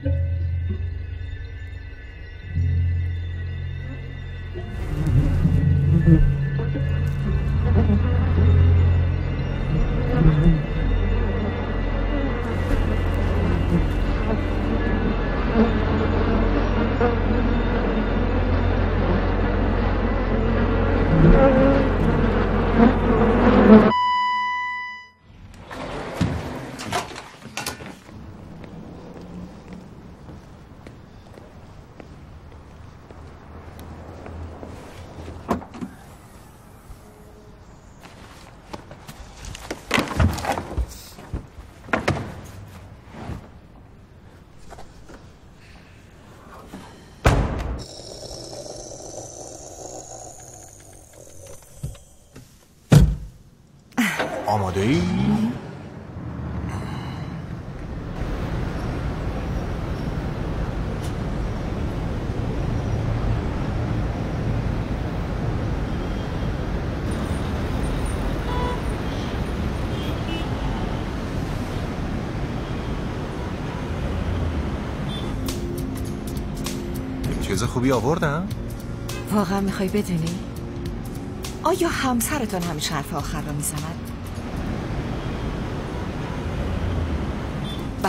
آماده ای؟ چیز خوبی آوردم؟ واقعا میخوای بدونی؟ آیا همسرتون همیشه حرف آخر را میزند؟ بله.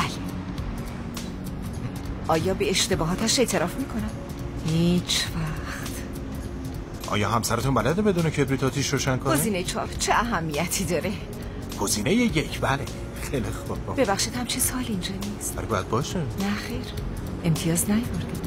آیا به اشتباهاتش اعتراف میکنم؟ هیچ وقت. آیا همسرتون بلده بدون کبریت آتیش روشن کنه؟ گزینه 4 چه اهمیتی داره؟ گزینه 1 بله. خیلی خوب. ببخشید همچین سوال اینجا نیست. ولی باید باشه. نه خیر. امتیاز نیورده.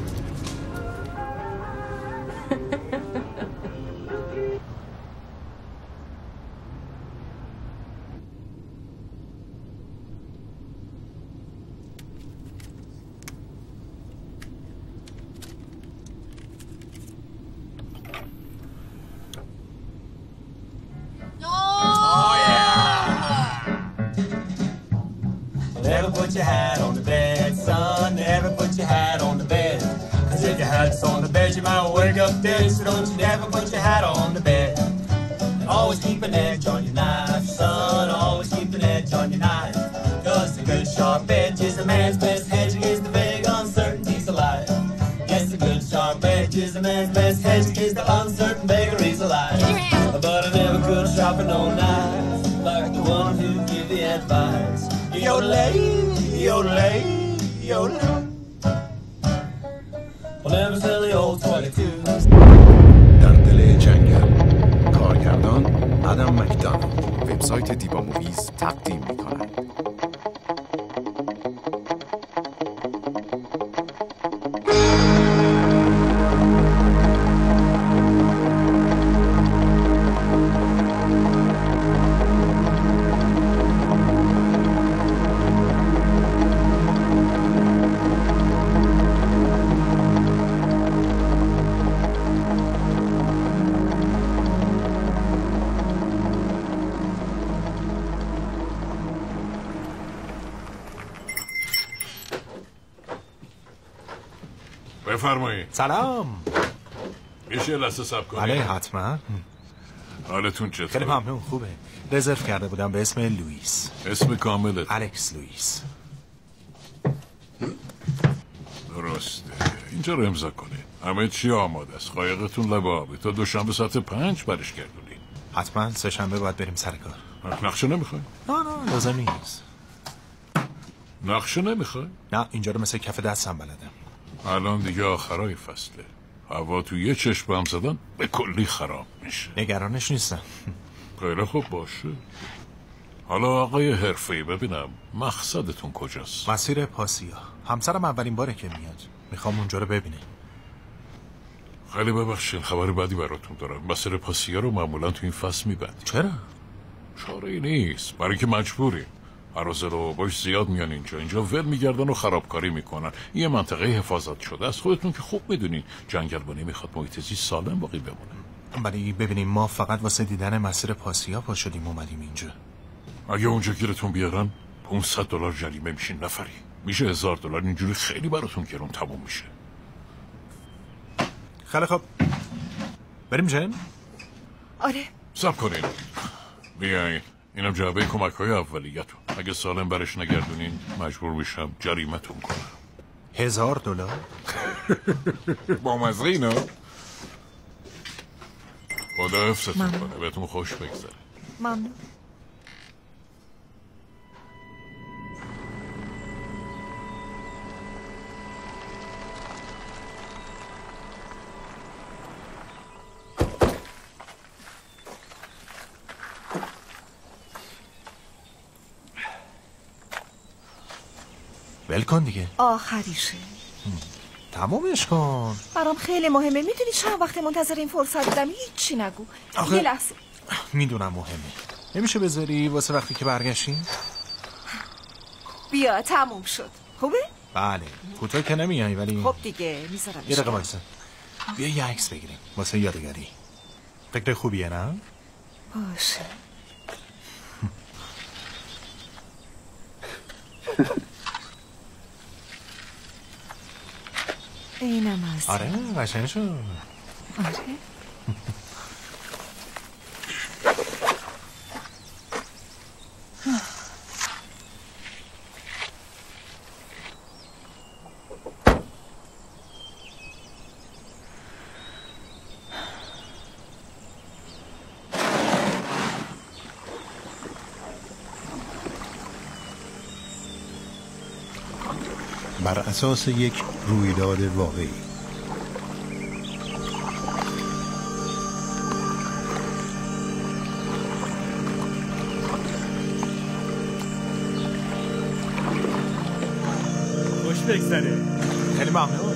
Never put your hat on the bed, son. Never put your hat on the bed. 'Cause if your hat's on the bed, you might wake up dead. So don't you never put your hat on the bed. And always keep an edge on your knife, son. Always keep an edge on your knife. 'Cause a good sharp edge is a man's best hedge against the vague uncertainties of life. Yes, a good sharp edge is a man's best hedge against the uncertain vagaries of life. But I never could sharpen no knife like the one who give the advice. Yodelay, yodelay, yodelay. We'll never sell the old 22s. در دل جنگل. کارگردان آدم مکدانالد. وبسایت دیبا موویز تقدیم می‌کند. بفرمایید. سلام. میشه لحظه صبر کنید؟ بله حتما. حالتون چطوره؟ خیلی ممنون خوبه. رزرو کرده بودم به اسم لوئیس. اسم کاملت؟ الکس لوئیس. درسته. اینجا رو امضا کنید. همه چی آماده است. قایقتون لب آبی. تا دوشنبه ساعت 5 برش گردونید. حتما سه‌شنبه باید بریم سر کار. نقشه نمیخوای؟ نه لازم نیست. نقشه نمیخوای؟ نه اینجا رو مثل کف دستم بلدم. الان دیگه آخرای فصله. هوا تو یه چشم هم زدن به کلی خراب میشه. نگرانش نیستم. خیلی خوب باشه. حالا آقای حرفه‌ای ببینم مقصدتون کجاست؟ مسیر پاسیا. همسرم اولین باره که میاد. میخوام اونجا رو ببینه. خیلی ببخشید خبر بدی براتون دارم. مسیر پاسیا رو معمولا تو این فصل میبندیم. چرا؟ چاره‌ای نیست. برای که مجبوریم. عرازل و باش زیاد میان اینجا ول میگردن و خرابکاری میکنن. یه منطقه حفاظت شده است. خودتون که خوب میدونین جنگلبانی میخواد محیط زیست سالم باقی بمونه. ولی ببینیم ما فقط واسه دیدن مسیر پاسیا پا شدیم اومدیم اینجا. اگه اونجا گیرتون بیارن $500 جریمه میشین نفری. میشه $1000. اینجوری خیلی براتون گرون تموم میشه. خیلی خب بریم جن؟ آره. صبر کنین. بیاین. اینم جعبه کمک‌های اولیتون. اگه سالم برش نگردونین مجبور میشم جریمتون کنم. $1000 با مزه اینا. خدا حفظتون کنه، بهتون خوش بگذره. ممنون. ول کن دیگه. آخریشه. تمومش کن. برام خیلی مهمه. میدونی چند وقت منتظر این فرصت بودم؟ هیچی نگو. آخه... یه لحظه. میدونم مهمه. نمیشه بذاری واسه وقتی که برگشتیم؟ بیا تموم شد. خوبه؟ بله. کوتاه که نمیای ولی خب دیگه میذارم. یه دقیقه وایسا. بیا یه عکس بگیریم واسه یادگاری. فکر خوبیه نه؟ باشه. اینم از آره قشنگ شد. آره. بر اساس یک رویداد واقعی. خوش بگذره. خیلی ممنون.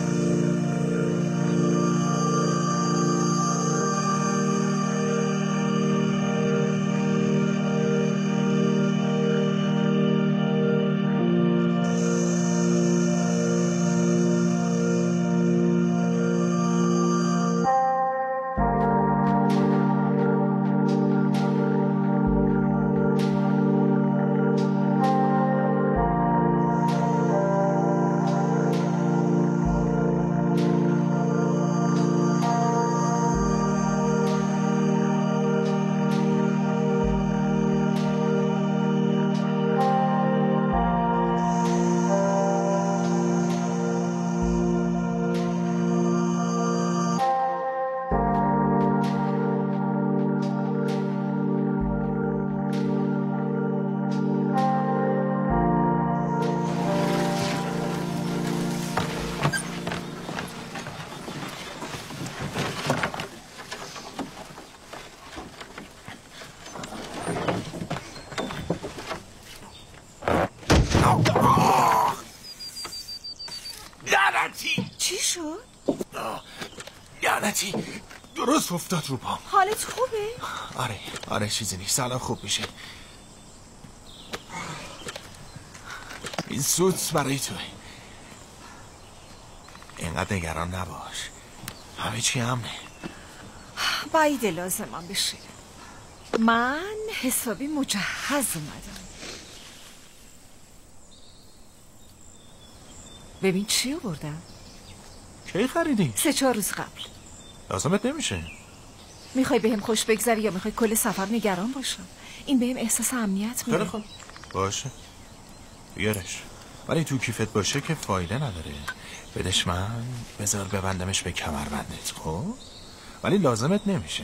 چی شد؟ لعنتی درست افتاد رو پام. حالت خوبه؟ آره چیزی نیست. الان خوب میشه. این سوت برای توی. اینقدر نگران نباش. همه چی امنه. بعید لازمم بشه. من حسابی مجهز اومدم. ببین چی آوردم. کی خریدی؟ 3-4 روز قبل. لازمت نمیشه. میخوای بهم خوش بگذری یا میخوای کل سفر نگران باشم؟ این بهم احساس امنیت میده. خیلی خوب باشه بیارش، ولی تو کیفت باشه که فایده نداره. بدش من، بذار ببندمش به کمربندت. خب ولی لازمت نمیشه.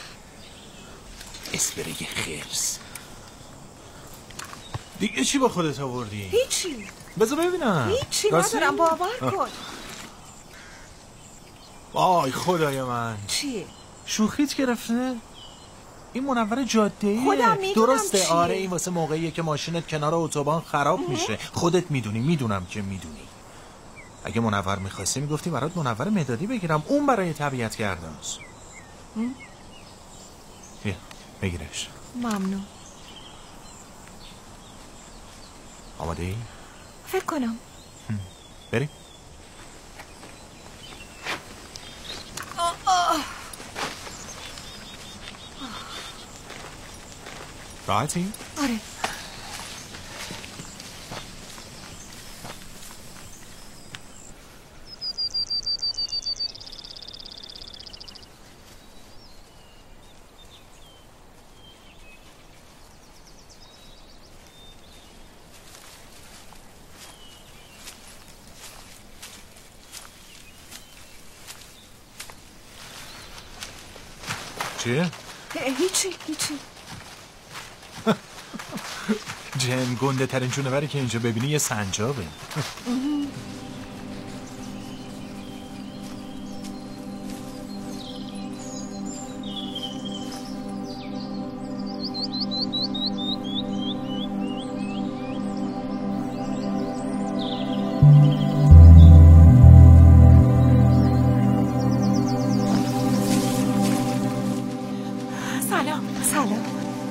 اسپری خرس. دیگه چی با خودت آوردی؟ هیچی. بذار ببینم. هیچی ندارم، باور کن. وای خدای من. چیه؟ شوخیت گرفته؟ این منور جاده‌ایه. خودم میدونم درسته چیه. آره این واسه موقعیه که ماشینت کنار اتوبان خراب میشه. خودت میدونی. میدونم که میدونی. اگه منور میخواستی میگفتی برات منور مدادی بگیرم. اون برای طبیعت گردانست. بیا بگیرش. ممنون. آماده ای؟ فکر کنم. بریم. راحتی؟ آره. چیه؟ هیچی جن گنده ترین جونوری که اینجا ببینی یه سنجابه. سلام.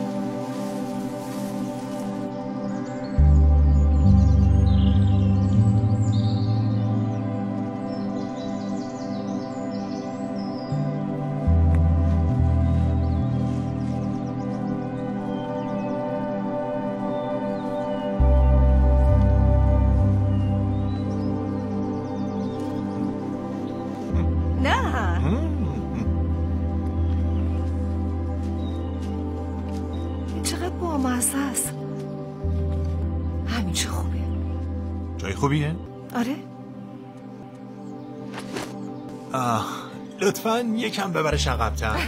خوبیه؟ آره. لطفاً یکم ببرش عقب‌تر.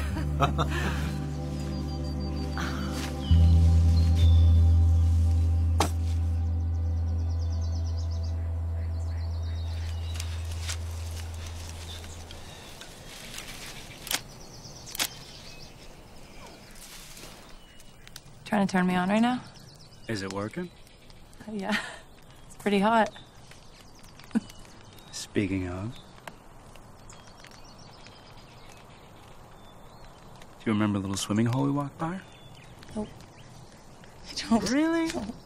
Trying to turn me on right now? Is it working? Yeah. Pretty hot. Speaking of, do you remember the little swimming hole we walked by? Nope. I don't. Really?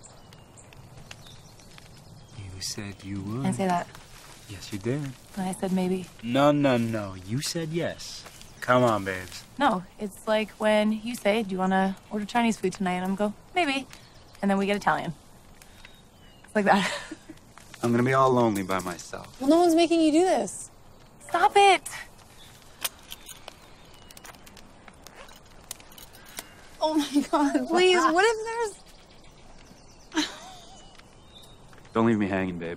You said you would. I didn't say that. Yes, you did. I said maybe. No. You said yes. Come on, babes. No, it's like when you say, do you want to order Chinese food tonight? And I'm go, maybe. And then we get Italian. Like that. I'm gonna be all lonely by myself. Well, no one's making you do this. Stop it. Oh my God, please, what if there's... Don't leave me hanging, babe.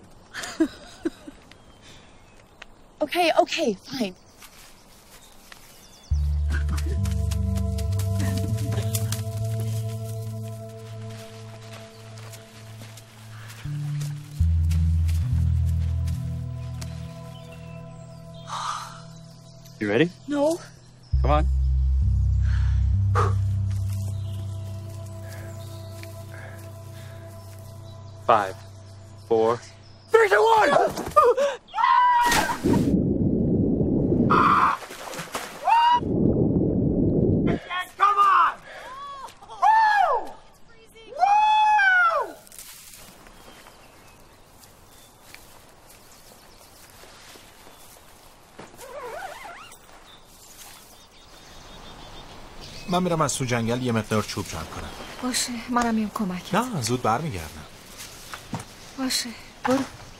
Okay, fine. You ready? No. Come on. 5, 4, 3, 2, 1! Come on! Woo! Woo! من میرم از تو جنگل یه مقدار چوب جمع کنم. باشه، منم میام کمک. نه، زود برمیگردم. باشه، برو.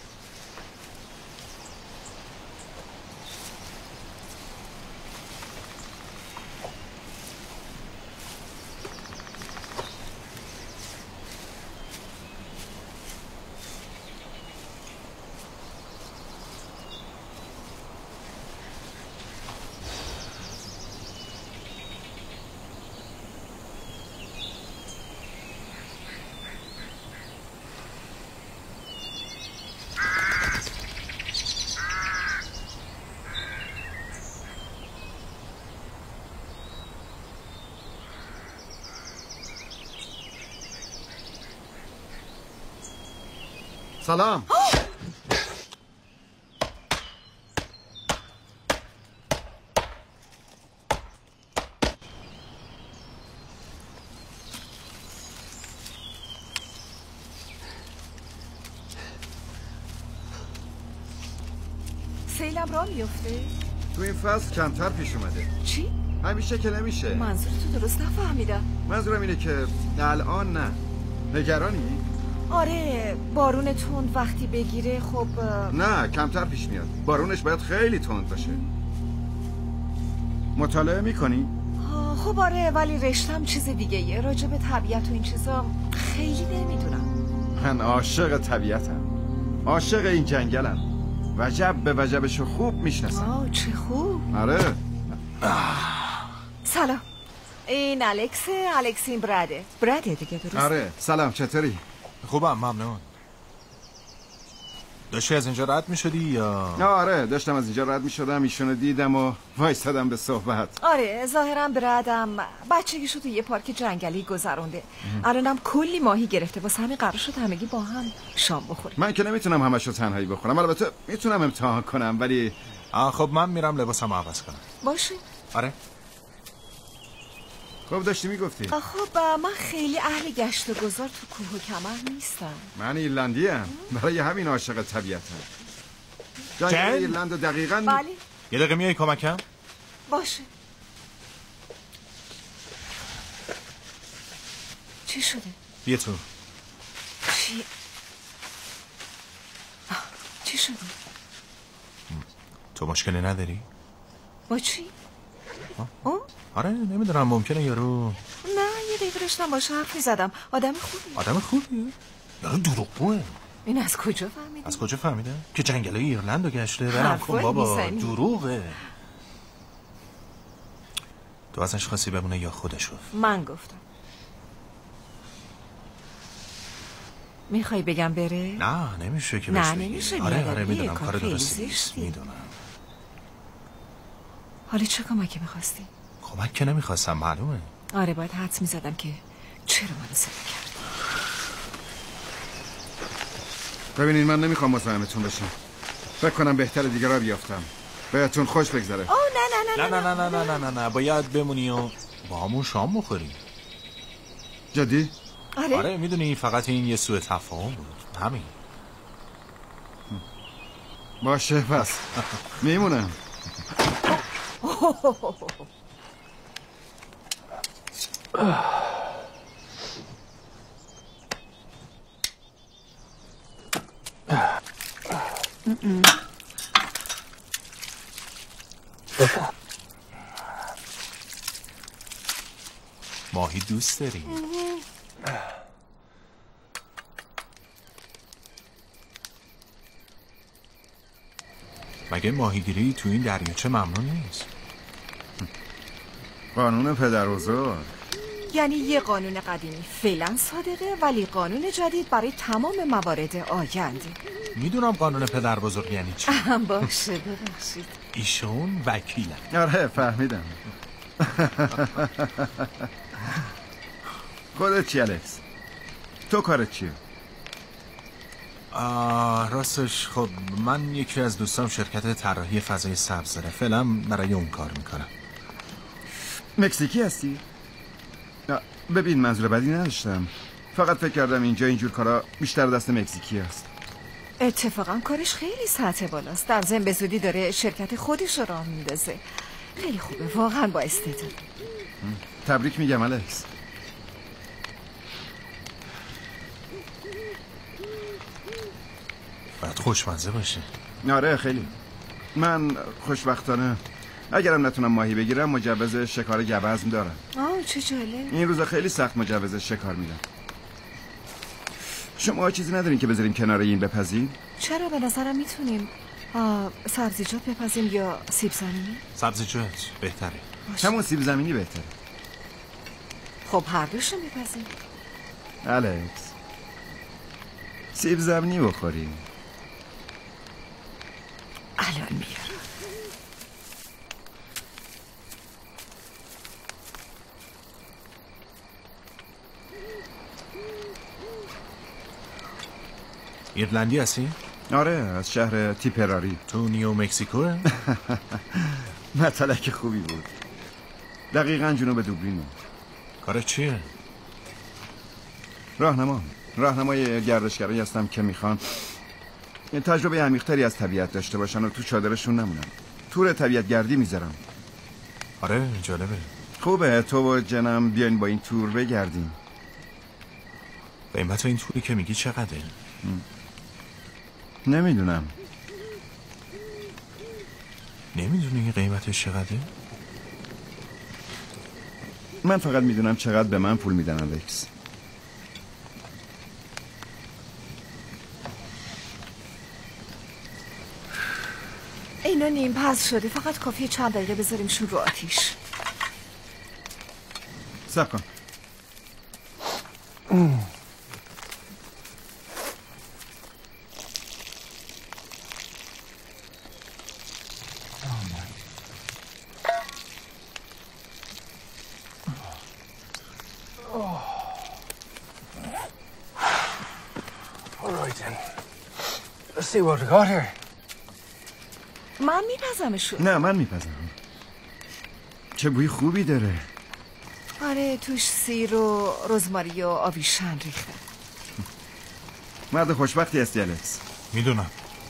سلام. سیلم را میفته؟ تو این فصل کمتر پیش اومده. چی؟ همیشه که نمیشه. منظور تو درست نفهمیدم. منظورم اینه که الان نه. نگرانی؟ آره، بارون تند وقتی بگیره خب نه، کمتر پیش میاد. بارونش باید خیلی تند باشه. مطالعه میکنی؟ خب آره، ولی رشتم چیز دیگه یه. راجع به طبیعت و این چیزا خیلی نمیدونم. من عاشق طبیعتم، عاشق این جنگلم. وجب به وجبشو خوب میشناسم. چه خوب. آره. سلام. این الکس این براده دیگه درست؟ آره سلام چطوری؟ خوبم ممنون. داشتی از اینجا رد می شدی یا؟ آره داشتم از اینجا رد می شدم، ایشونو دیدم و وایستادم به صحبت. آره ظاهرا برادم بچگیشو تو یه پارک جنگلی گذرونده. الانم کلی ماهی گرفته، واسه همین قرار شد همگی با هم شام بخوریم. من که نمیتونم همشو تنهایی بخورم، البته میتونم امتحان کنم ولی خب من میرم لباسمو عوض کنم. باشه. آره. خب داشتی میگفتی؟ خب من خیلی اهل گشت و گذار تو کوه و کمر نیستم. من ایرلندیم، برای همین عاشق طبیعتم. جنگل ایرلند دقیقاً. بله. یه دقیقه میای کمکم؟ باشه. چی شده؟ بیا تو. چی شده؟ تو مشکلی نداری؟ با چی؟ آره نمیدونم ممکنه یارو. نه یه دقیقه داشتم باشه حرف میزدم. آدم خوبی. آدم خوبیه؟ یارو دروغگوه. این از کجا فهمیده؟ از کجا فهمیده؟ که جنگلای ایرلندو گشته. برم کن بابا دروغه. تو ازش خواستی بمونه یا خودش گفت؟ من گفتم. میخوای بگم بره؟ نه نمیشه که بهش نه بگی. نمیشه. آره میدونم کار درستی نیست. میدونم. حالا چه کمکی میخواستی؟ کمک که نمیخواستم معلومه. آره باید حدس میزدم که چرا منو صدا کرد. ببینین من نمیخوام مزاحمتون بشم. فکر کنم بهتره دیگه را بیافتم. بهتون خوش بگذره. نه نه نه نه نه نه نه نه نه باید بمونی و با همون شام بخوریم. جدی؟ آره میدونی فقط این یه سوء تفاهم بود همین. باشه پس میمونم. ماهی دوست داری؟ مگه ماهیگیری تو این دریاچه ممنوع نیست؟ قانون پدربزرگ. یعنی یه قانون قدیمی فعلا صادقه ولی قانون جدید برای تمام موارد آینده. میدونم قانون پدر بزرگ یعنی چی. باشه ببخشید. ایشون وکیلن. آره فهمیدم. خودت چی الکس؟ تو کارت چیه؟ راستش خب من یکی از دوستام شرکت طراحی فضای سبز داره. فعلا برای اون کار میکنم. مکزیکی هستی؟ ببین منظور بدی نداشتم، فقط فکر کردم اینجا اینجور کارا بیشتر دست مکزیکی هست. اتفاقا کارش خیلی سطح بالاست. در ضمن به زودی داره شرکت خودش رو راه میندازه. خیلی خوبه واقعا با استعداد. تبریک میگم الکس. باید خوشمزه باشه. آره خیلی. من خوشبختانه اگرم نتونم ماهی بگیرم مجوز شکار گوزن دارم. چه جالب. این روزا خیلی سخت مجوز شکار میدن. شما چیزی ندارین که بذاریم کنار این بپزین؟ چرا به نظرم میتونیم سبزیجات بپزیم یا سیب زمینی؟ سبزیجات بهتره. همون سیب زمینی بهتره. خب هر دوشو میپزیم. الکس سیب زمینی بخوریم. الان میارم. ایرلندی هستی؟ آره از شهر تیپراری. تو نیو مکزیکوه؟ مطلق خوبی بود. دقیقاً جنوب دوبلینه. کار چیه؟ راهنمای گردشگرایی هستم که میخوان تجربه عمیق‌تری از طبیعت داشته باشن و تو چادرشون نمونن. تور طبیعت گردی میذارم. آره جالبه. خوبه تو و جنم بیاین با این تور بگردیم. قیمت این توری که میگی چقدره؟ نمیدونم. نمیدونی قیمتش چقدره؟ من فقط میدونم چقدر به من پول میدن الکس. اینا نیم پز شده، فقط کافیه چند دقیقه بذاریمشون رو آتیش. صبر کن. Let's see what we got here. من میپزمشون. نه من میپزم. چه بوی خوبی داره. آره توش سیر و رزماری و آویشن ریخته. مرد خوشبختی هستی الکس. میدونم.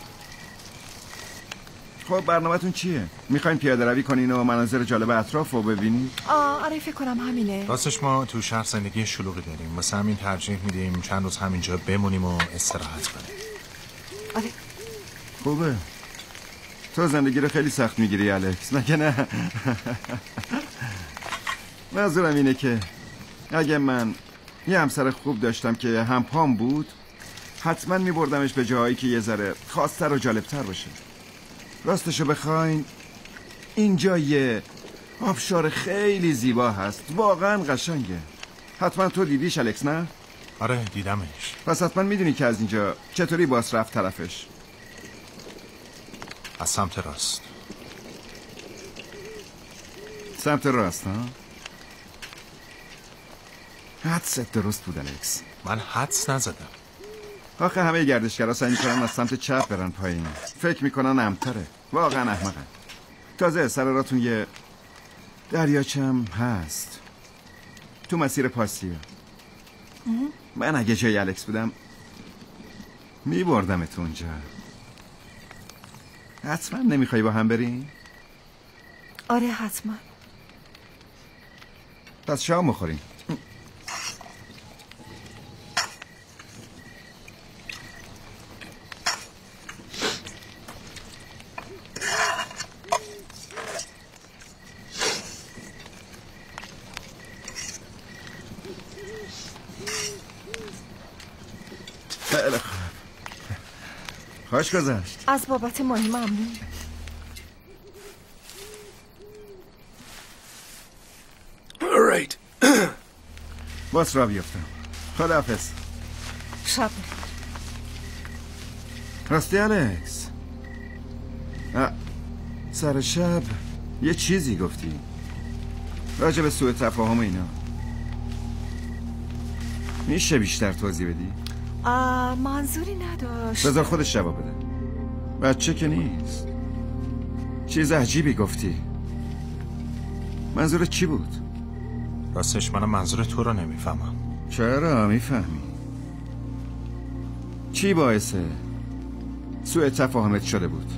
خب برنامه‌تون چیه؟ میخواین پیاده روی کنین و مناظر جالب اطراف رو ببینین؟ آره فکر کنم همینه. راستش ما تو شهر زندگی شلوغی داریم، واسه همین ترجیح میدیم چند روز همینجا بمونیم و استراحت کنیم. آره خوبه. تو زندگی رو خیلی سخت میگیری الکس، مگه نه؟ منظورم اینه که اگه من یه همسر خوب داشتم که هم پام بود، حتما میبردمش به جاهایی که یه ذره خاص‌تر و جالبتر باشه. راستشو بخواین اینجا یه آبشار خیلی زیبا هست، واقعا قشنگه. حتما تو دیدیش الکس نه؟ آره دیدمش. پس حتما میدونی که از اینجا چطوری باس رفت طرفش. از سمت راست. سمت راست ها؟ حدست درست بود الکس. من حدس نزدم. آخه همه گردشگرها سعی میکنن از سمت چپ برن پایین. فکر میکنن امتره. واقعا احمقن. تازه سر راتون یه دریاچم هست تو مسیر پاسیه. من اگه جای الکس بودم میبردمت اونجا. حتما نمیخوای با هم بریم؟ آره حتما. پس شام بخوریم. خیلی خوب. خوش گذشت. از بابت ماهی ممنون. باز را بیفتم. خداحافظ. شب راستی الکس، سر شب یه چیزی گفتی راجع به سوء تفاهم اینا. میشه بیشتر توضیح بدی؟ منظوری نداشت. بذار خودش جواب بده. بچه که نیست. چیز عجیبی گفتی. منظورت چی بود؟ راستش منم منظور تو رو نمیفهمم. چرا میفهمی؟ چی باعث سوء تفاهمت شده بود؟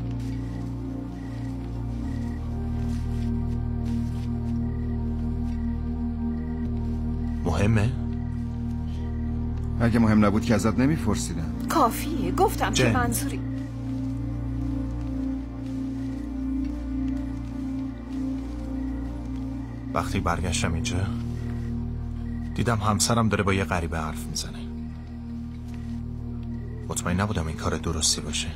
مهمه؟ اگه مهم نبود که ازت نمیپرسیدم. کافیه گفتم که منظوری. وقتی برگشتم اینجا دیدم همسرم داره با یه غریبه حرف میزنه. مطمئن نبودم این کار درستی باشه.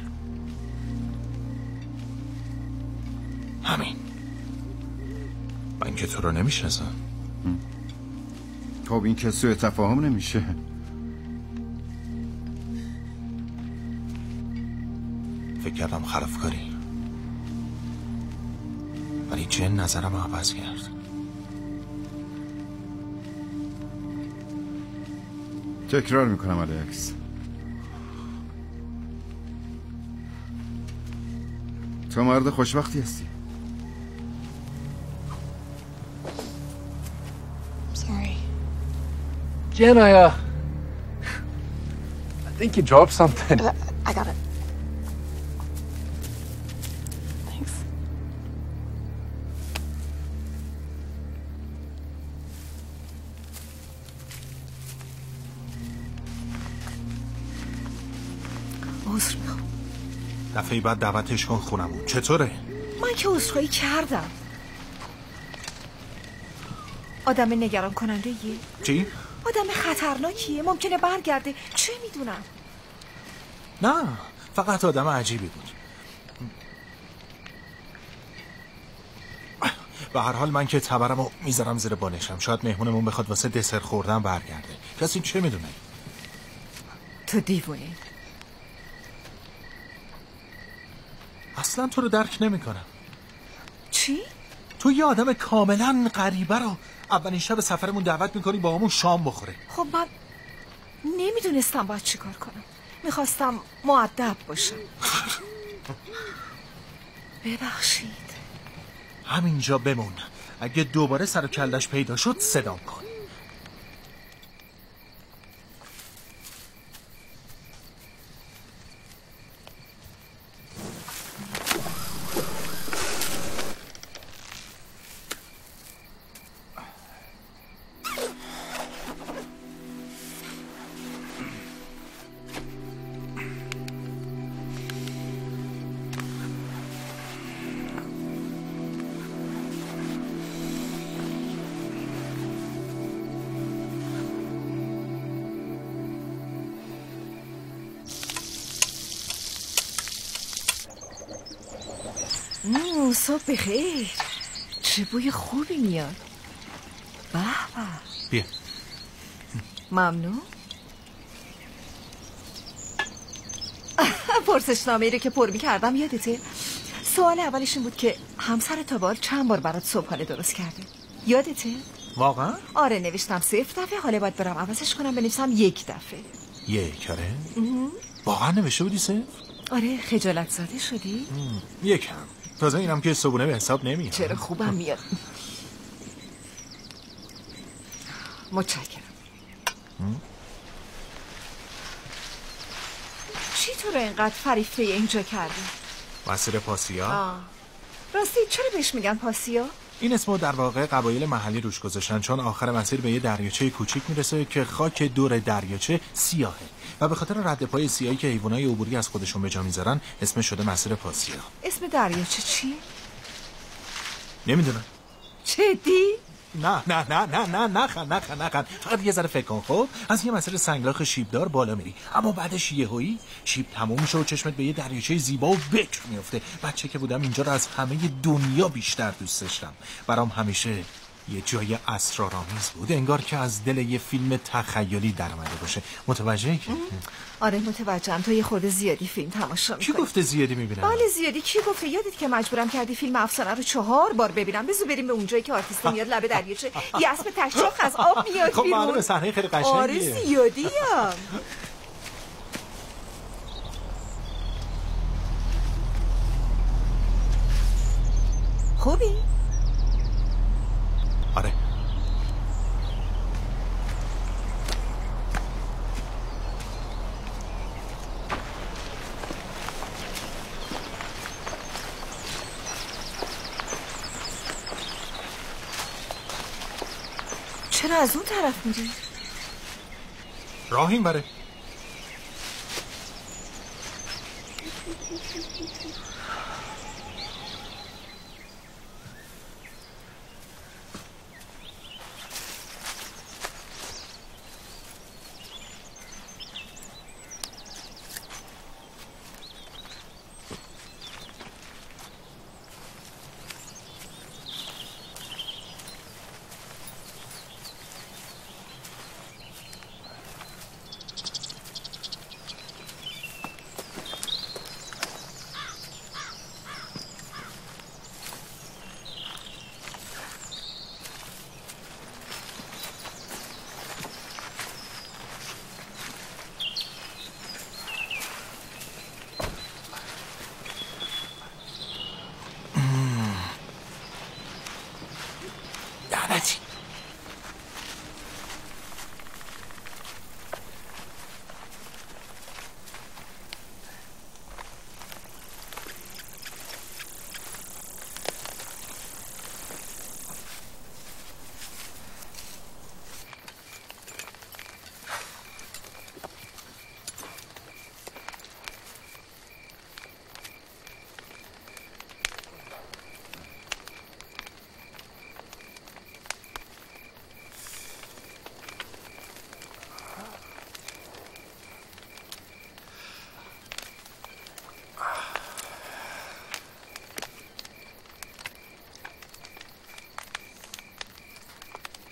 همین. با اینکه تو رو نمیشناسم. خب این که سوء تفاهم نمیشه. فکر کردم خلافکاری، ولی جن نظرم عوض کرد. تکرار میکنم الکس، تو مرد خوشبختی هستی. Sorry. Jen, I think you dropped something. I got it. Thanks. عذر میخوام. دفعه بعد دعوتش کن خونمون. چطوره؟ من که عذرخواهی کردم. آدم نگران کننده یه؟ چی؟ آدم خطرناکیه، ممکنه برگرده، چه میدونم. نه، فقط آدم عجیبی بود. به هر حال من که تبرمو میذارم زیر بالشم. شاید مهمونمون بخواد واسه دسر خوردن برگرده. کسی چه میدونه؟ تو دیوونه. اصلا تو رو درک نمیکنم. چی؟ تو یه آدم کاملا غریبه رو اولین شب سفرمون دعوت میکنی با همون شام بخوره. خب من نمیدونستم باید چی کار کنم. میخواستم مؤدب باشم. ببخشید. همینجا بمون. اگه دوباره سر و کلش پیدا شد صدام کن. صبح بخیر. چه بوی خوبی میاد. به به. بیا. ممنون. پرسشنامه‌ای رو که پر می‌کردم یادته؟ سوال اولش این بود که همسر تابار چند بار برات صبحانه درست کرده. یادته؟ واقعا؟ آره نوشتم 0 دفعه، حالا باید برم عوضش کنم بنویسم 1 دفعه. آره؟ واقعا نوشته بودی 0؟ آره خجالت زاده شدی؟ یکم. تازه اینم که صبونه به حساب نمیاد. چرا خوبم میاد. متشکرم. چی تو رو اینقدر فریفته اینجا کردی؟ مسیر پاسیا؟ راستی چرا بهش میگن پاسیا؟ این اسمو در واقع قبایل محلی روش گذاشتن چون آخر مسیر به یه دریاچه کوچیک میرسه که خاک دور دریاچه سیاهه و به خاطر رد پای سیاهی که حیوانای عبوری از خودشون به جا میذارن اسمش شده مسیر پاسیا. اسم دریاچه چی؟ نمیدونم. جدی؟ نه فقط یه ذره فکر کن. خب از یه مسیر سنگلاخ شیبدار بالا میری اما بعدش یهویی شیب تموم میشه و چشمت به یه دریاچه زیبا و بکر میفته. بچه که بودم اینجا رو از همه دنیا بیشتر دوست داشتم. برام همیشه یه جای اسرارآمیز بود، انگار که از دل یه فیلم تخیلی در اومده باشه. متوجهی که؟ آره متوجهم. تو یه خورده زیادی فیلم تماشا می‌کنی. کی گفته زیادی میبینم؟ بله زیادی. کی گفته؟ یادت که مجبورم کردی فیلم افسانه رو 4 بار ببینم. بذار بریم به اونجایی که آرتیست میاد لب دریاچه یه اسب تشچاق از آب میاد خب بیرون. معلومه صحنه خیلی قشنگیه. آره زیادی هم. خوبی؟ آره. چرا از اون طرف میری؟ راه این بره.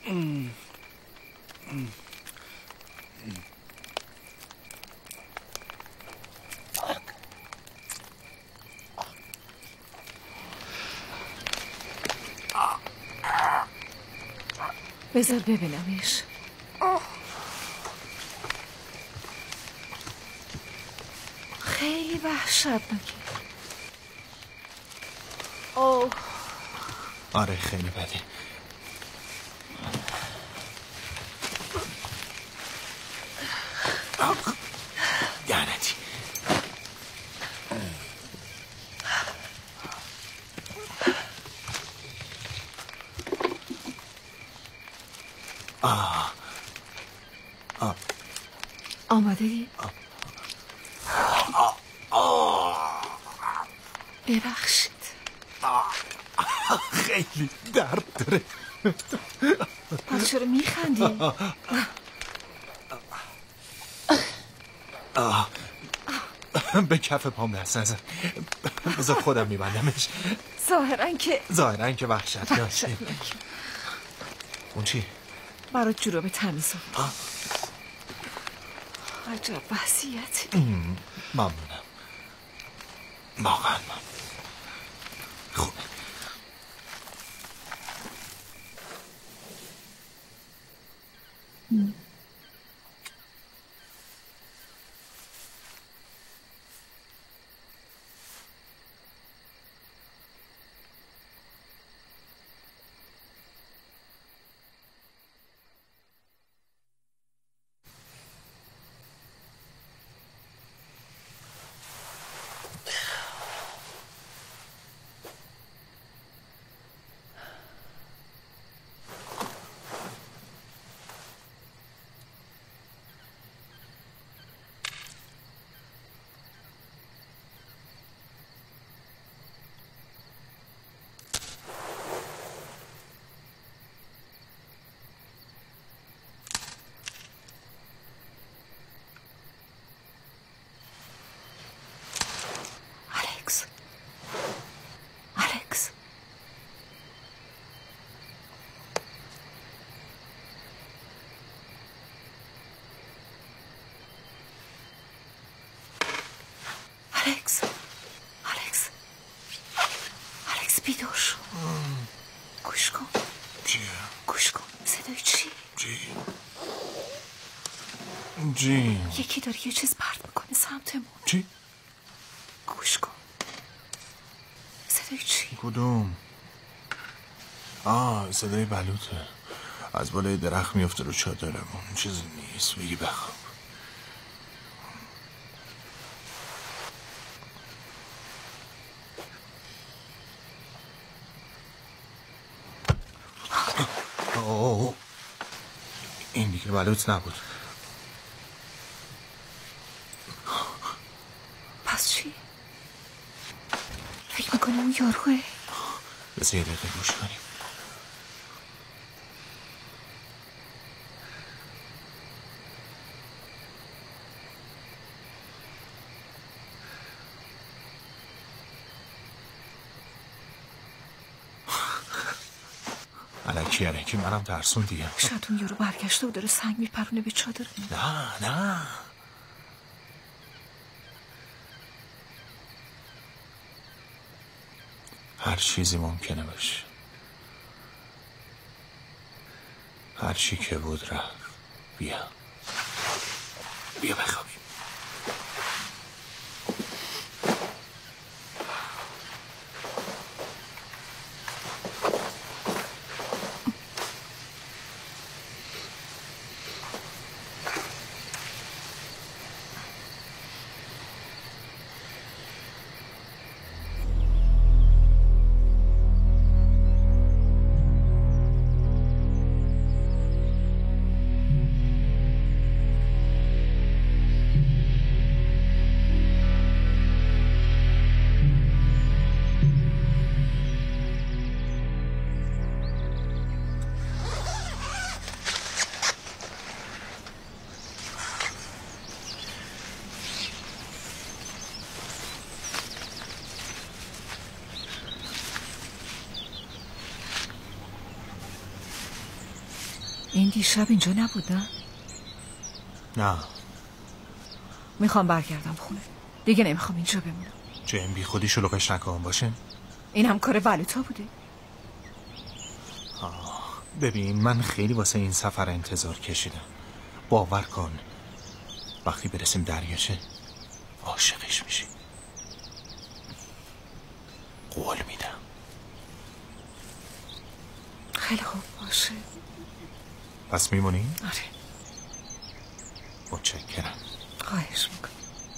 بذار ببینمش. خیلی وحشتناکه. اوه. آره خیلی بده. لعنتی. آماده ای؟ ببخشید. خیلی درد داره. پس چرا میخندی؟ به کف پام دست نزن. بذار خودم میبندمش. ظاهرا که وحشتناکه. اون چی؟ برات جوراب تمیز آورد. عجب وضعیتی. ممنونم. واقعا ممنون. خوب. الکس بیدار شو. گوش کن. چیه؟ گوش کن. صدای چی؟ جی یکی داره یه چیز پرت میکنه سمتمون. چی؟ گوش کن. صدای چی؟ کدوم؟ صدای بلوطه. از بالای درخت میفته رو چادرمون. چیزی نیست. بگی بخواب. این دیگه بلوط نبود. پس چی؟ فکر میکنی اون یاروه؟ بذار یه دقیقه گوش کنیم. الکی منم ترسون دیگه. شاید اون یارو برگشته و داره سنگ میپرونه به چادر. نه هر چیزی ممکنه باشه. هر چی که بود رفت. بیا بخوابیم. این دیشب اینجا نبود نه؟ نه. میخوام برگردم خونه. دیگه نمیخوام اینجا بمونم. جیم بی خودی شلوغش نکن باشه؟ این هم کار بلوتا بوده. ببین من خیلی واسه این سفر انتظار کشیدم. باور کن وقتی برسیم دریاچه عاشقش میشی. قول میدم. خیلی خوب باشه. پس میمونی؟ آره. متشکرم. خواهش میکنم.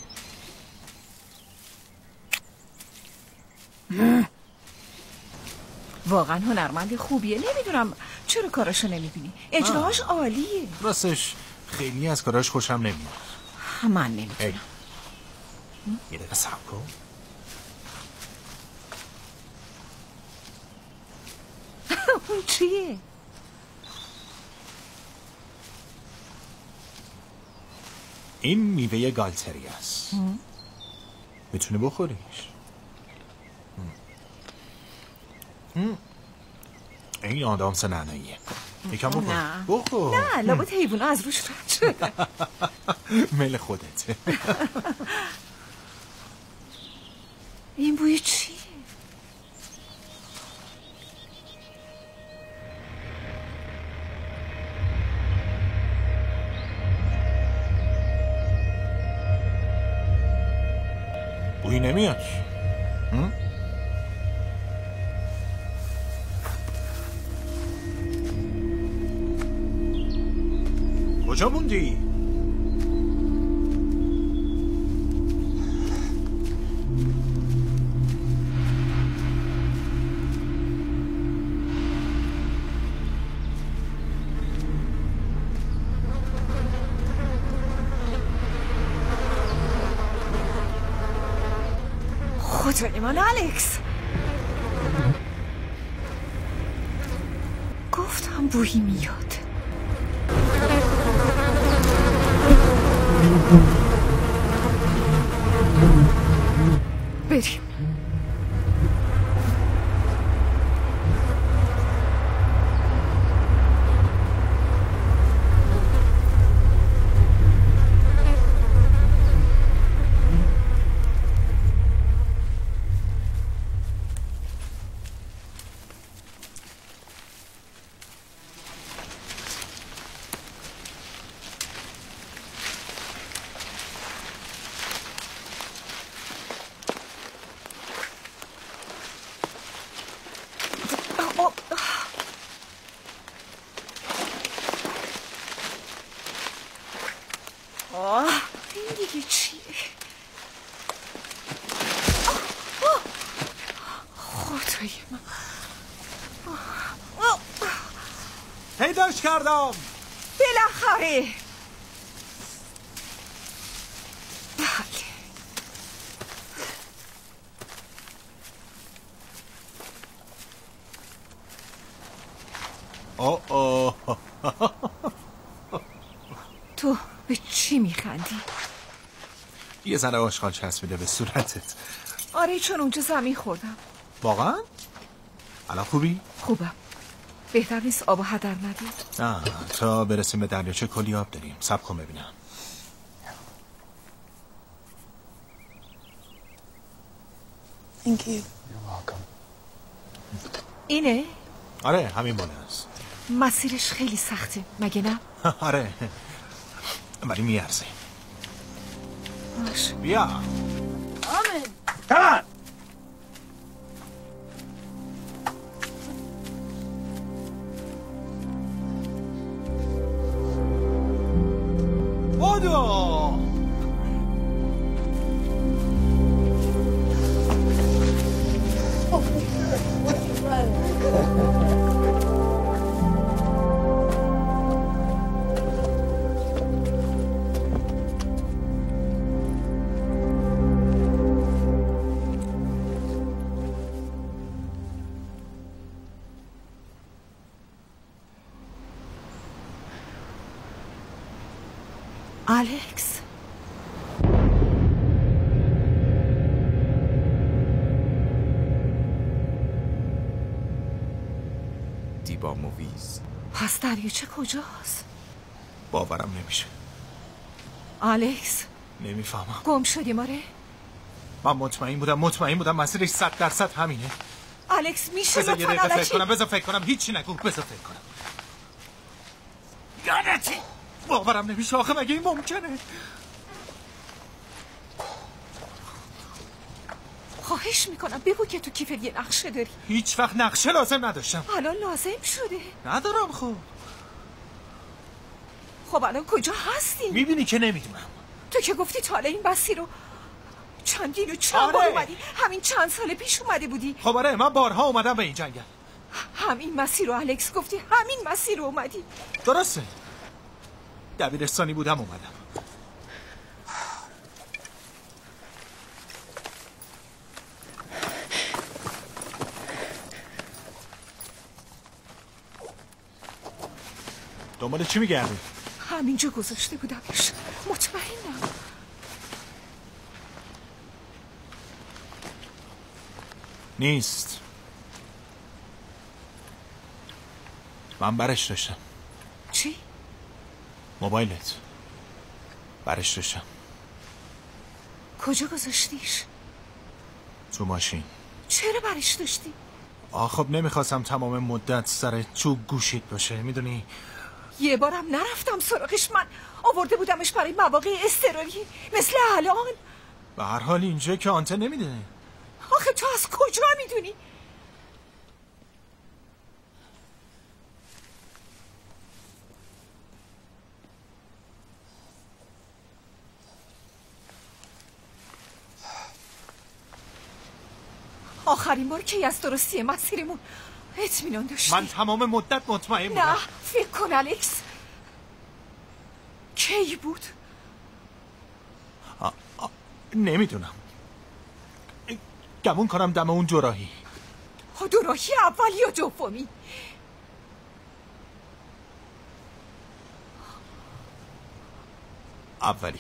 واقعا هنرمند خوبیه. نمیدونم چرا کاراشو نمیبینی. اجراهاش عالیه. راستش خیلی از کاراش خوشم نمیاد. من نمیتونم. یه دقیقه صبر کن. اون چیه؟ این میوه گالتری است. میتونی بخوریش. این آدامس نعناییه. یکم بخور. نه. بخور. نه لابد حیوونا از روش رد شدن. مل خودته. این بوی چیه؟ بوی نمیاد. کجا موندی؟ خدای من الکس. گفتم بویی میاد. بریم. این دیگه چیه؟ خدای من. پیداش کردم. بالاخره. بله. تو به چی میخندی؟ یه ذره آشغال چسبیده به صورتت. آره چون اونجا زمین خوردم. واقعا؟ الان خوبی؟ خوبم. بهتر نیست آب و هدر ندی؟ تا برسیم به دریاچه کلی آب داریم. صبر کن ببینم. Thank you. You're welcome. اینه؟ آره همین بالا است. مسیرش خیلی سخته مگه نه؟ آره ولی میارزه. باشه. بیا. Come on! بودو. الکس. دیبا موویز پس دریاچه کجاست؟ باورم نمیشه. الکس نمیفهمم. گم شدیم آره؟ من مطمئن بودم مسیرش 100% همینه. الکس میشه بذار یه دقیقه لطفاً فکر کنم هیچی نگو. بذار فکر کنم. یادتی باورم نمیشه آخه مگه این ممکنه؟ خواهش میکنم بگو که تو کیف یه نقشه داری. هیچ وقت نقشه لازم نداشتم. الان لازم شده. ندارم. خب الان کجا هستی؟ میبینی که نمیدونم. تو که گفتی تا حالا این مسیر رو چند بار اومدی. همین چند سال پیش اومده بودی. خب آره من بارها اومدم به این جنگل. همین مسیر رو الکس گفتی همین مسیر رو اومدی. درسته. دبیرستانی بودم اومدم. دنبال چی میگردی؟ همینجا گذاشته بودمش. مطمئنم. نیست. من برش داشتم. چی؟ موبایلت. برش داشتم. کجا گذاشتیش؟ تو ماشین. چرا برش داشتی؟ خب نمیخواستم تمام مدت سر تو گوشیت باشه میدونی. یه بارم نرفتم سراغش. من آورده بودمش برای مواقع اضطراری مثل الان. به هر حال اینجا که آنتن نمیده. آخه تو از کجا میدونی؟ آخرین بار که از درستی مسیرمون اطمینان داشتی؟ من تمام مدت مطمئن بودم. نه فکر کن الکس. کی بود؟ نمیدونم. گمون کنم دم اون دوراهی. دوراهی اولی یا دومی؟ اولی.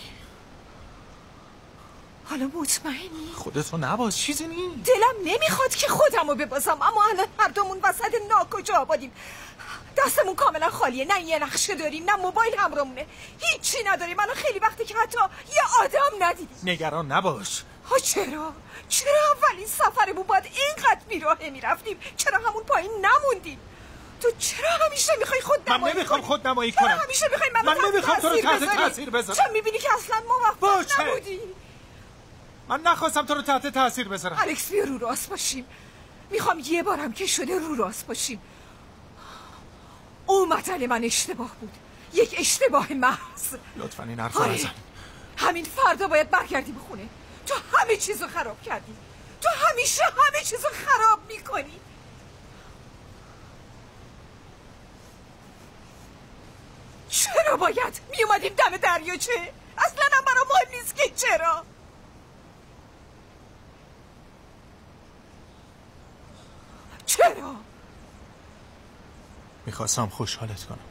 حالا مطمئنی؟ خودتو نباز چیزی نیست. دلم نمیخواد که خودمو ببازم اما الان هر دومون وسط ناکجا آبادیم. دستمون کاملا خالیه. نه یه نقشه داریم نه موبایل همراهمونه. هیچی نداریم. الان خیلی وقتی که حتی یه آدم ندیدیم. نگران نباش. چرا اولین سفرمون باید اینقدر بیراهه میرفتیم؟ چرا همون پایین نموندیم؟ تو چرا همیشه میخوای خودنمایی کنی؟ من نمیخوام خودنمایی کنم. همیشه میخوای من نمیخوام تو رو تحت تاثیر بذارم. چون میبینی که اصلا موفق نبودی. من نخواستم تو رو تحت تاثیر بذارم. الکس بیا رو راست باشیم. میخوام یه بارم که شده رو راست باشیم. اون مطلع من اشتباه بود. یک اشتباه محض. لطفاً این حرفا نزن. همین فردا باید برگردی به خونه. تو همه چیزو خراب کردی. تو همیشه همه چیزو خراب میکنی. چرا باید میومدیم دم دریاچه؟ اصلا هم برام مهم نیست که چرا. چرا؟ میخواستم خوشحالت کنم.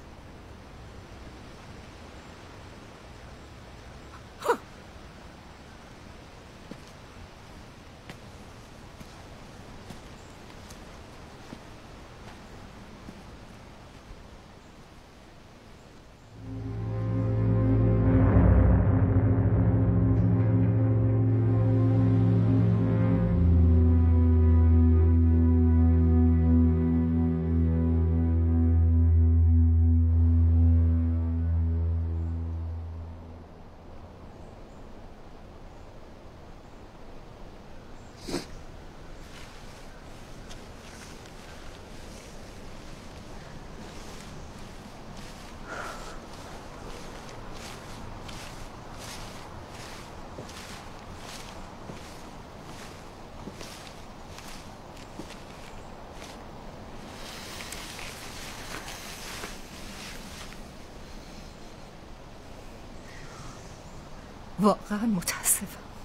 واقعا متاسفم.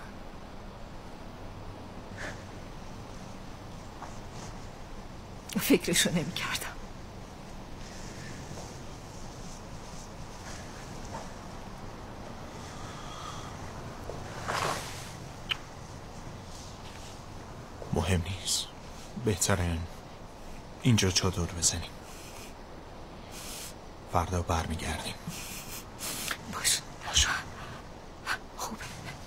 فکرشو نمی کردم. مهم نیست. بهتره اینجا چادر بزنیم. فردا برمیگردیم. باشه خوبه.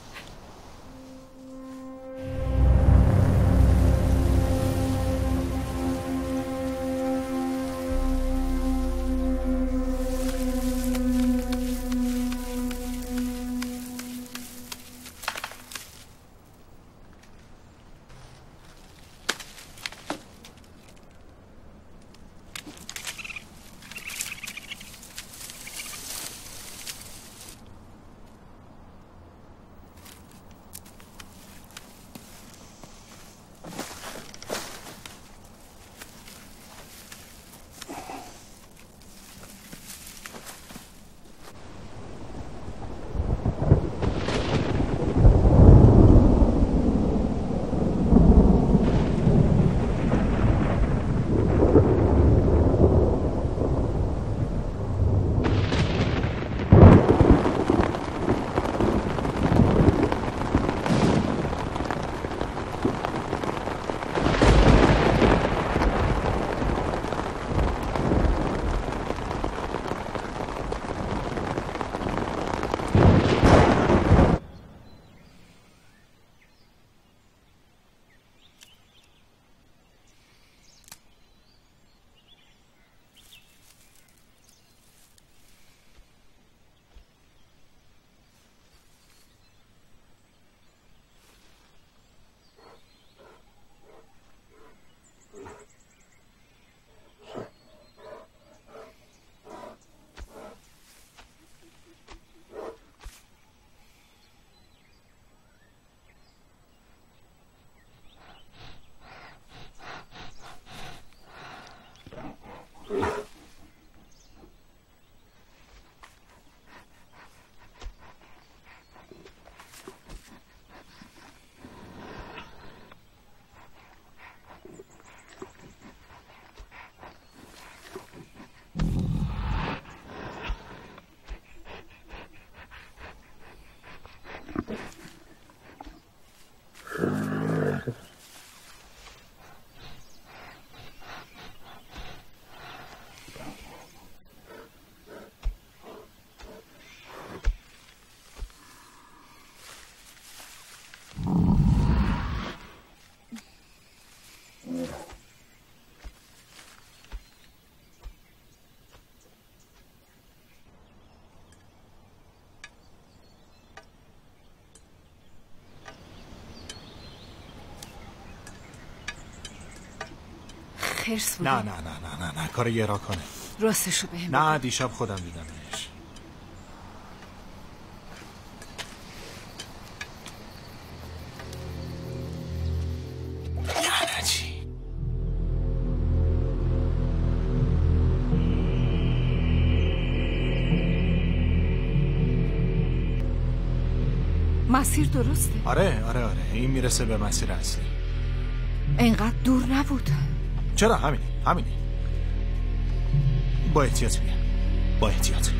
خرس بوده. نه کار یه را کنه. راستشو بهم نه دیشب خودم دیدمش. لعنتی. مسیر درسته؟ آره این میرسه به مسیر اصلی. اینقدر دور نبود. چرا همینی با احتیاط بیا. با احتیاط.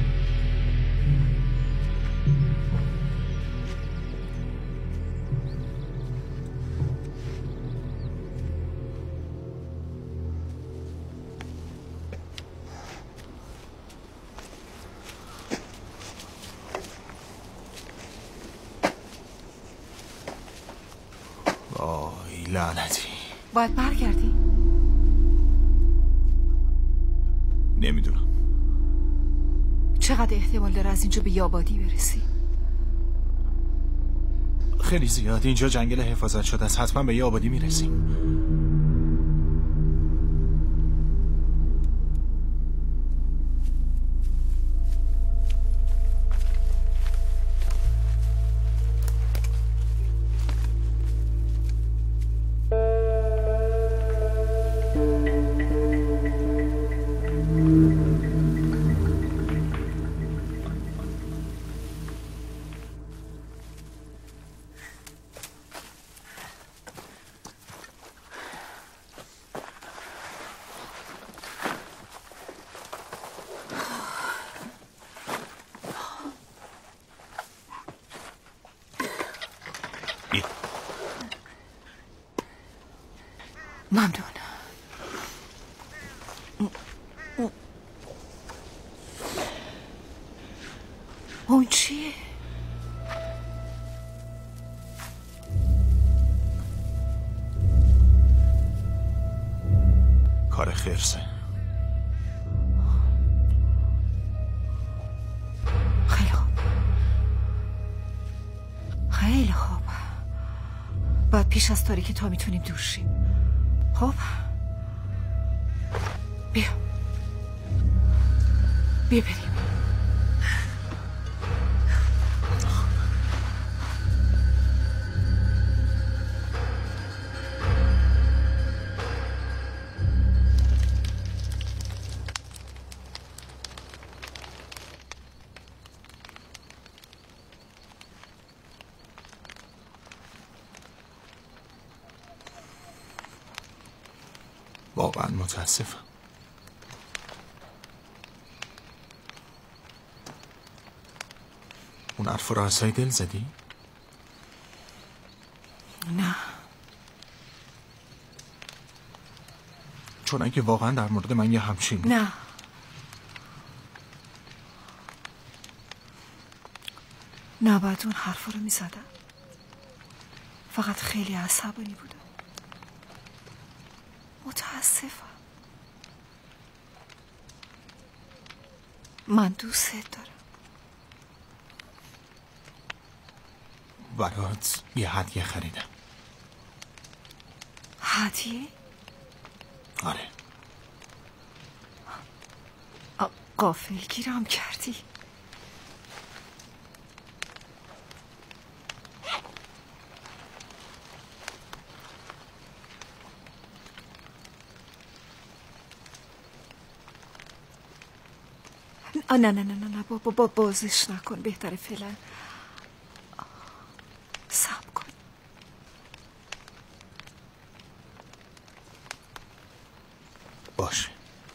وای لعنتی. باید برگردی؟ نمیدونم. چقدر احتمال داره از اینجا به یابادی برسی؟ خیلی زیاد. اینجا جنگل حفاظت شده است. حتما به یابادی میرسیم. ممنون. کار خرسه. خیلی خوب. خیلی خوب. باید پیش از تاریکی تا میتونیم دور شیم. خب بیا بریم. واقعا متاسفم. اون حرف رو از دل زدی؟ نه، چون اگه واقعا در مورد من یه همچین نه، نباید اون حرف رو میزدم. فقط خیلی عصبانی بودم. متاسفم. من دوست دارم. برات یه هدیه خریدم. هدیه؟ آره. غافل گیرم کردی. نه بابا بازش نکن. بهتره فعلا صبر کن. باشه.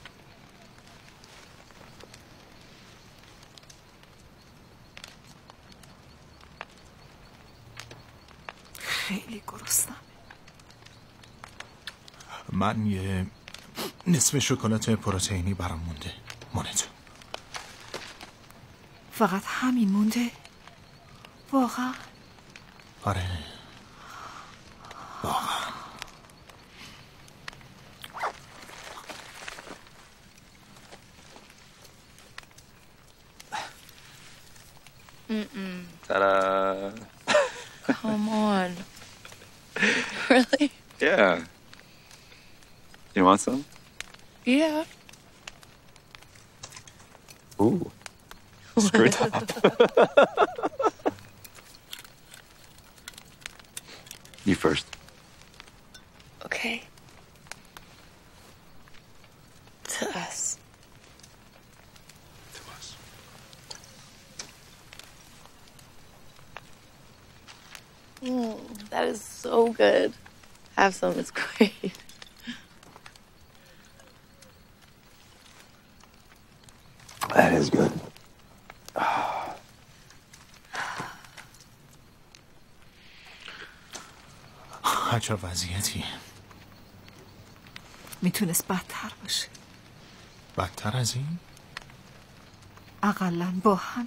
خیلی گرسنم. من یه نصف شکلات پروتئینی برام مونده. مونده. فقط همین مونده؟ واقعا؟ آره واقعا. Ta-da! Come on. Really? Yeah. You want some? Yeah. Ooh. Screw top. You first. Okay. To us. To us. That is so good. Have some, it's great. That is good. هر وضعیتی میتونست بدتر باشه. بدتر از این؟ اقلن با هم.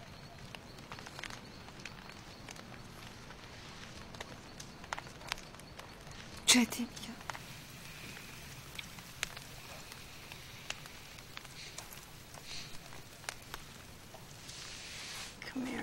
جدی میگم. Come here.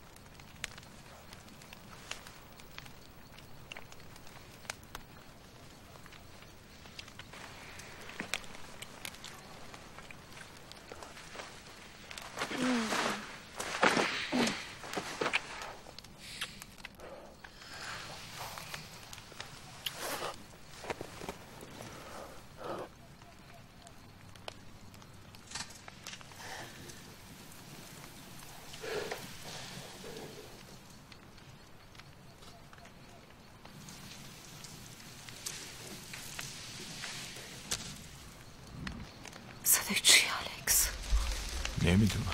صدای چی الکس؟ نمیدونم.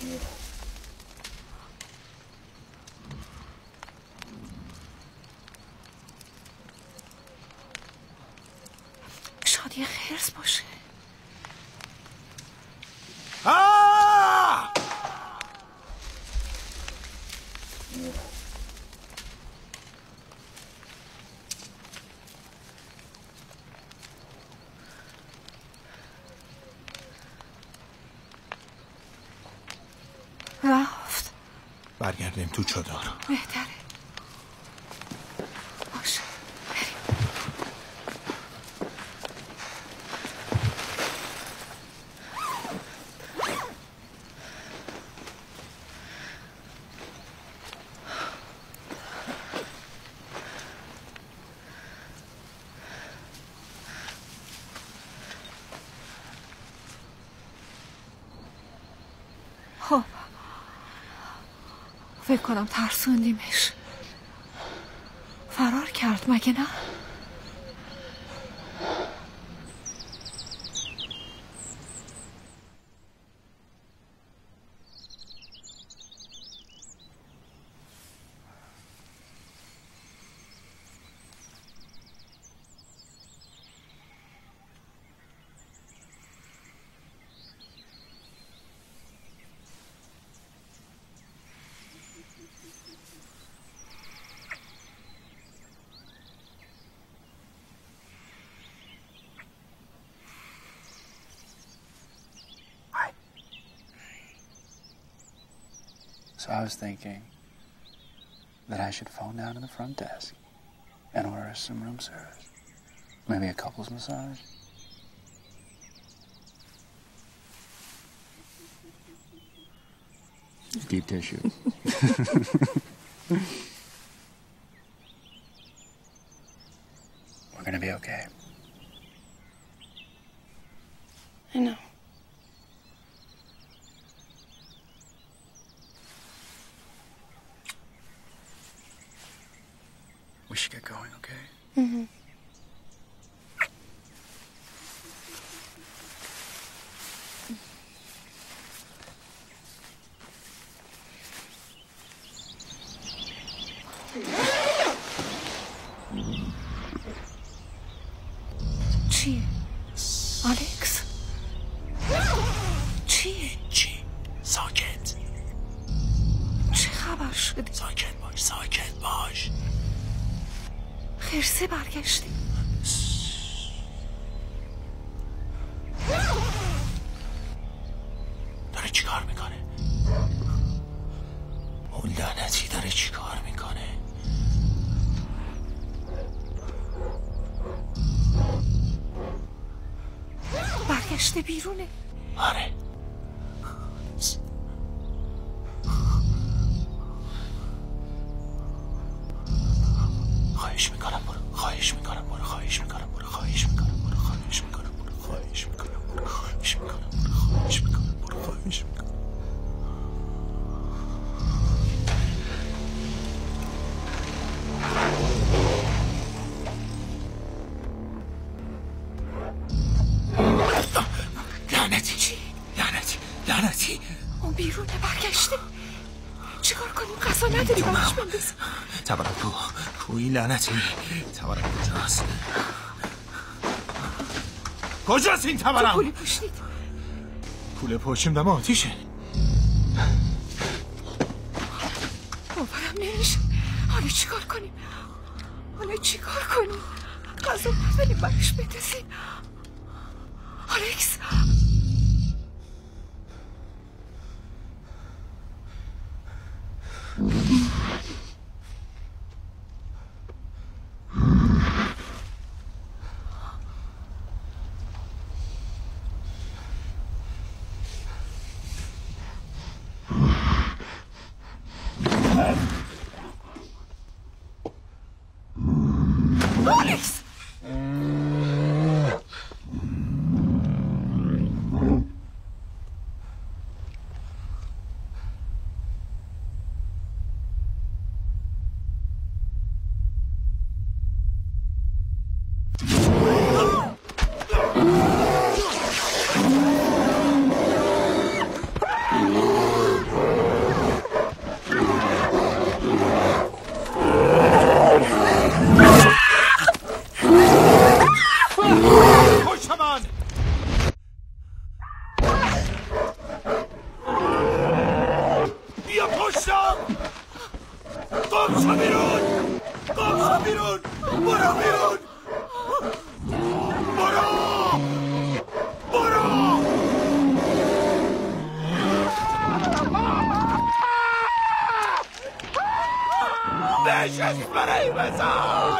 شاید یه خرس باشه. برگردیم تو چادر. بهتره. باشه. خب فکر کنم ترسوندیمش. فرار کرد مگه نه؟ So I was thinking that I should phone down to the front desk and order us some room service. Maybe a couples massage. Deep tissue. We're gonna be okay. I know. We should get going, okay? Mm-hmm. چیه؟ الکس؟ چیه؟ چی؟ ساکت. چه خبر شده؟ ساکت باش، ساکت باش. خرسه برگشتی. داره چی کار میکنه؟ اون لعنتی داره چی کار میکنه؟ برگشته بیرونه. آره. خواهش میکنم برو، خواهش میکنم برو، خواهش میکنم برو، خواهش میکنم برو، خواهش میکنم برو، خواهش میکنم برو، خواهش میکنم برو، خواهش میکنم برو، خواهش میکنم. لعنتی، لعنتی، لعنتی. اون بیرونه برگشته. چیکار کنیم؟ غذا نداری براش بندازیم. تبرک کوی لعنتی. تبرک کجاست؟ کجاست این تبرک؟ پولی پوشید. پول پوشیم دم آتیشه. باورم نمیشه. حالا چیکار کنیم؟ حالا چیکار کنیم؟ غذا نداریم براش بندازیم. الکس الکس چشم برای بزن.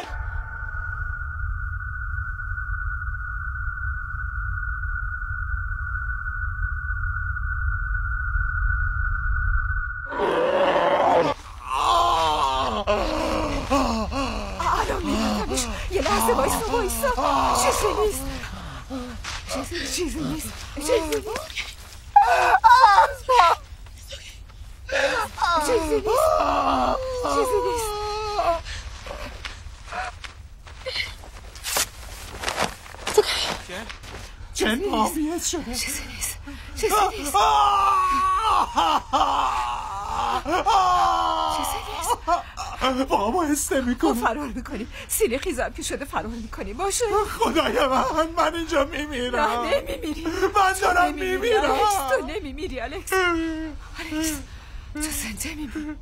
الان میبردمش. یه لحظه وایسا. چیزی نیست. چیزی نیست. جن مافیت شده. چیزی نیست. بابا هسته میکنه. فرار میکنیم. سینه خیزم که شده فرار میکنیم. باشه خدای من اینجا میمیرم. نه نمیمیری. من دارم میمیرم. تو نمیمیری الکس. تو زنده میمیری.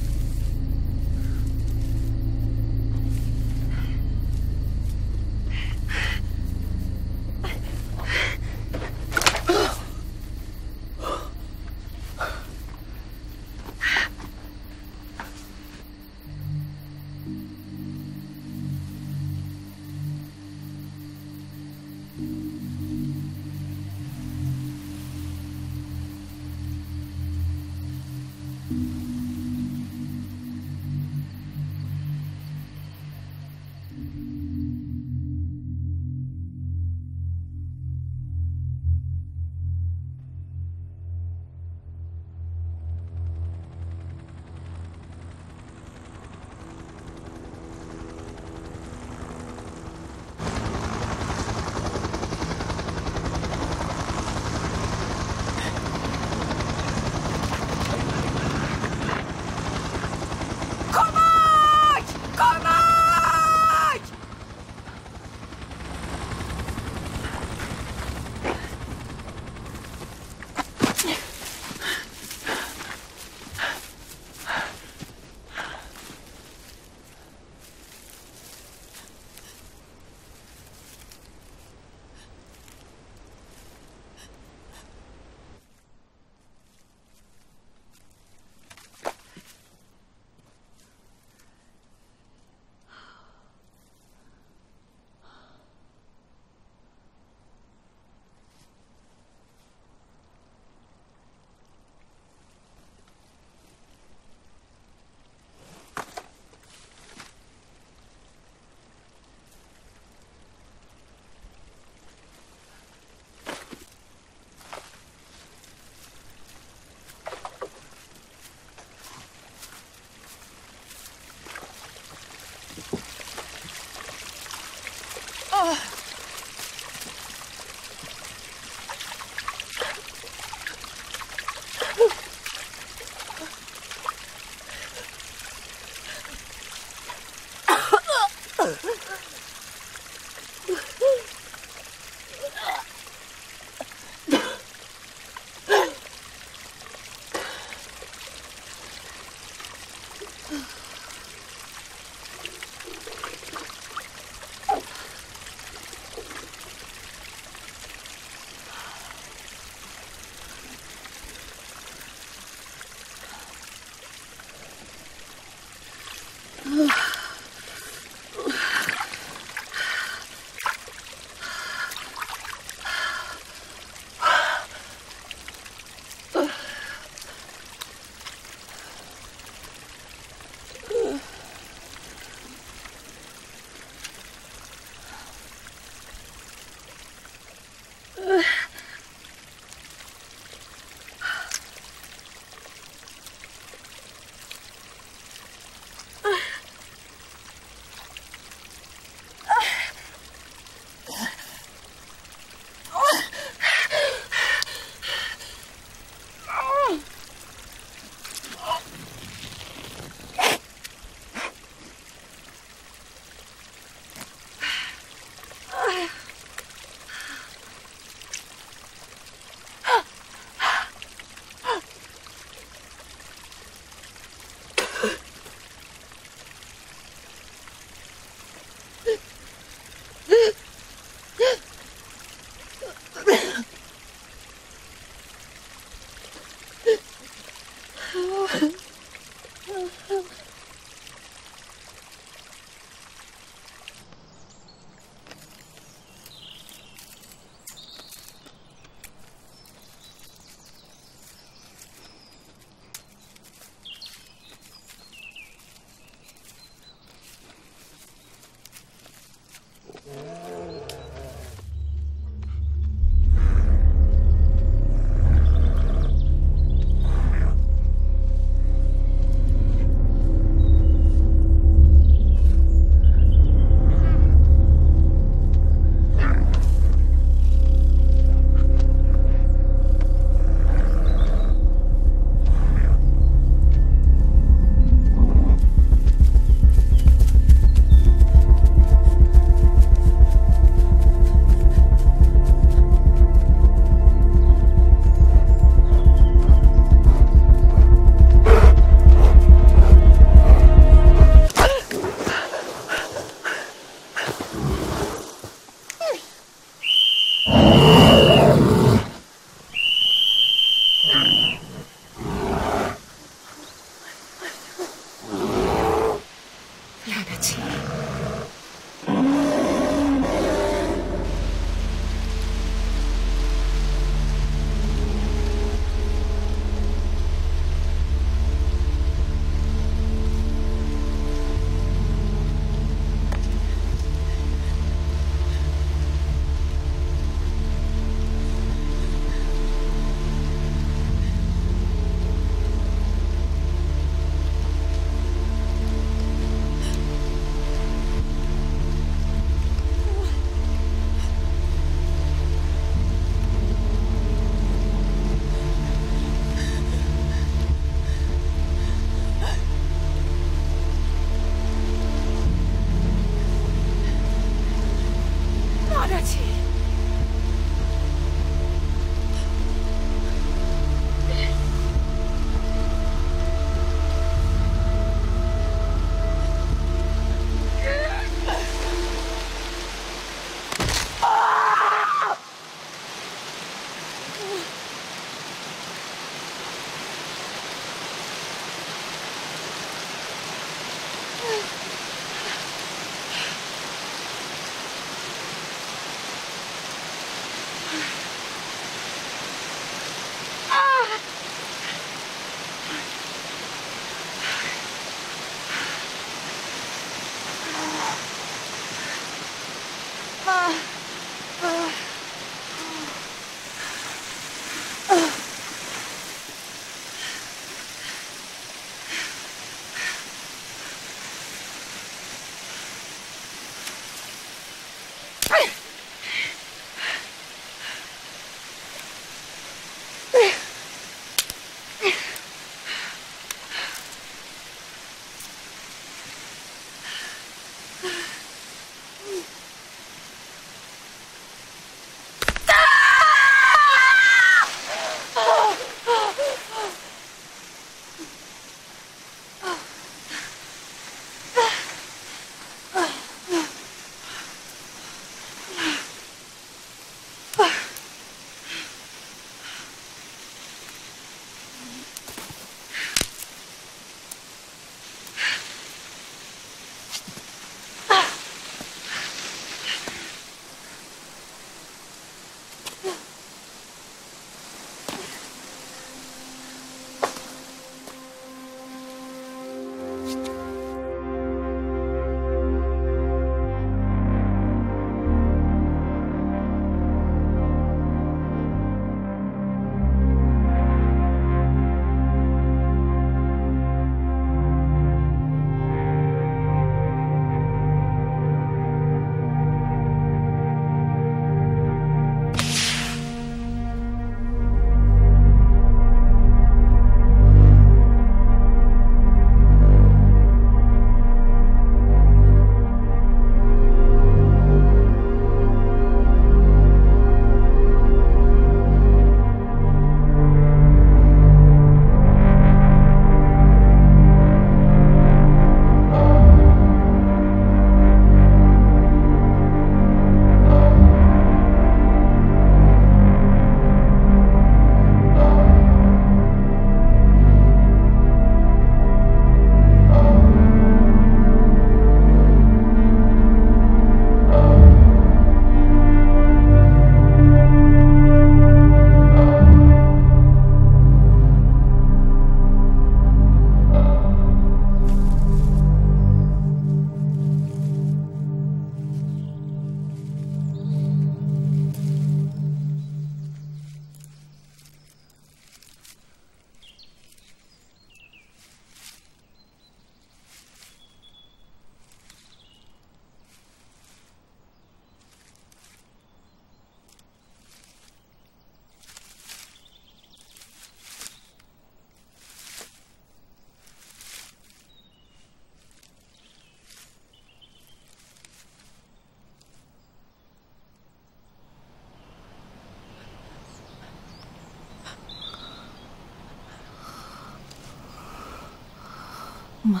من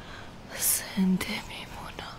زنده میمونم.